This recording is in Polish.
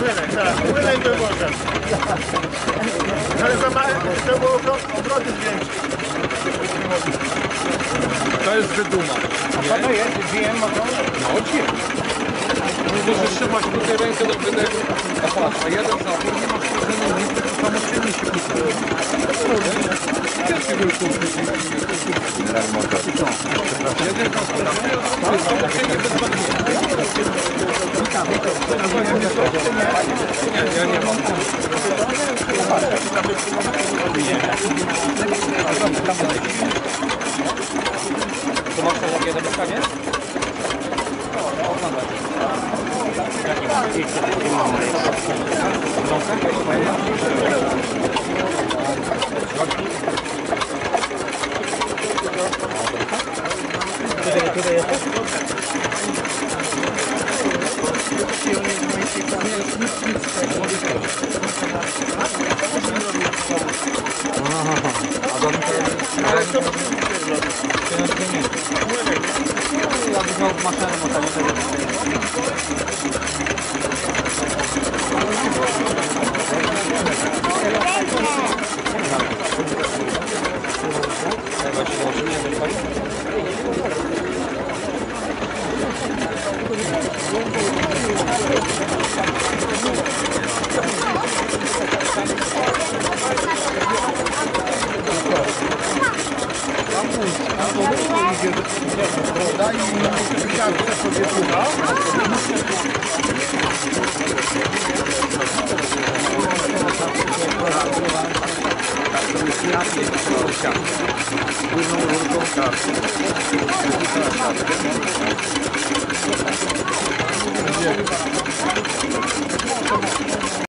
Młynek, tak. Młynek by może. Ale za małe, to było obroty większe. To jest wyduma. A co to jest? GM motor? No, GM. Możesz trzymać tutaj rękę do wydechu. A jeden zawór nie masz włożony nic, tylko samoczynnie się kupuje. Pierwszy był kupić. General motor. Jeden to jest samoczynnie bez bagnienia. Nie, ja nie mam. To masz to takie do mieszkania? Tutaj jesteś? Ale to Ja bym miał maszynę motorową. daj mi siatkę sobie tu.